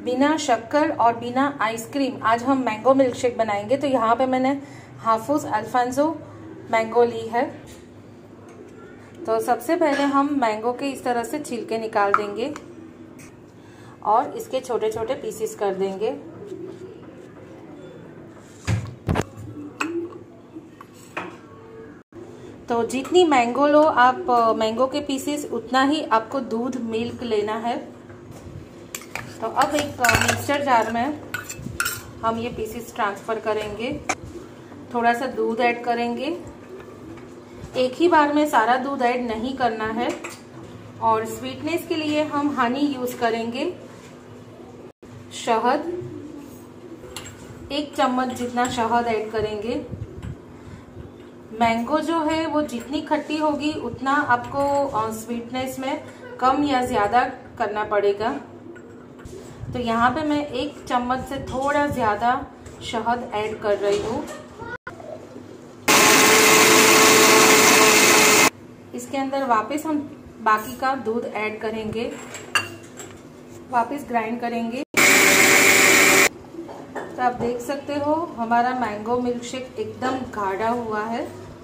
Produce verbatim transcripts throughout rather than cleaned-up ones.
बिना शक्कर और बिना आइसक्रीम आज हम मैंगो मिल्क शेक बनाएंगे। तो यहाँ पे मैंने हाफूस अल्फांसो मैंगो ली है। तो सबसे पहले हम मैंगो के इस तरह से छिलके निकाल देंगे और इसके छोटे छोटे पीसेस कर देंगे। तो जितनी मैंगो लो आप मैंगो के पीसेस उतना ही आपको दूध मिल्क लेना है। तो अब एक मिक्सचर जार में हम ये पीसेस ट्रांसफ़र करेंगे। थोड़ा सा दूध ऐड करेंगे। एक ही बार में सारा दूध ऐड नहीं करना है। और स्वीटनेस के लिए हम हनी यूज़ करेंगे। शहद, एक चम्मच जितना शहद ऐड करेंगे। मैंगो जो है वो जितनी खट्टी होगी उतना आपको स्वीटनेस में कम या ज़्यादा करना पड़ेगा। तो यहाँ पे मैं एक चम्मच से थोड़ा ज़्यादा शहद ऐड कर रही हूँ। इसके अंदर वापस हम बाकी का दूध ऐड करेंगे, वापस ग्राइंड करेंगे। तो आप देख सकते हो हमारा मैंगो मिल्क शेक एकदम गाढ़ा हुआ है।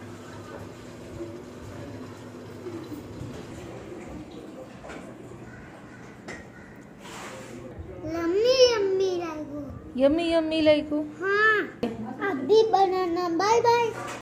यम्मी यम्मी लाइको यम्मी यम्मी लाइको हाँ अभी बनाना। Bye bye.